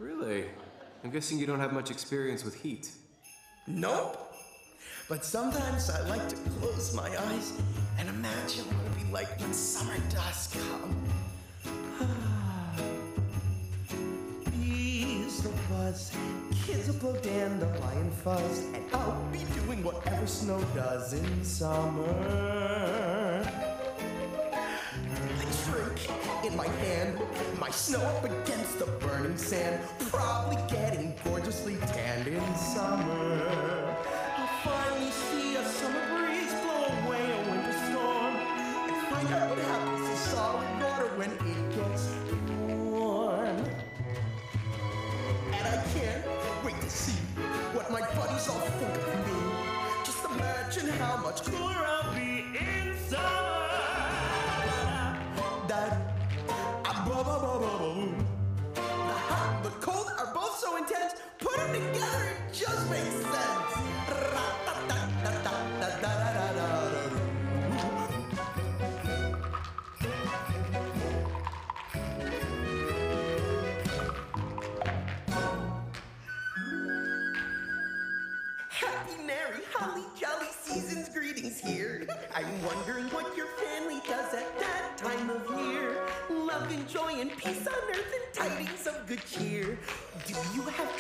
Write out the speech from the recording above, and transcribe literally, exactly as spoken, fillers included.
Really? I'm guessing you don't have much experience with heat. Nope. But sometimes I like to close my eyes and imagine what it'd be like when summer does come. Bees will buzz, kids will blow dandelion fuzz, and I'll be doing whatever snow does in summer. I drink in my hand, my snow up against the burning sand, probably getting gorgeously tanned in summer. I'll finally see a summer breeze blow away a winter storm, and find out what happens to solid water when it gets warm. And I can't wait to see what my buddies all think of me. Just imagine how much cooler I'll be in summer. That the hot and the cold are both so intense, put them together, it just makes sense. Happy, merry, holly, jolly season's greetings here. I'm wondering what your family does at that time of year. Love and joy and peace on earth and tidings of good cheer. Do you have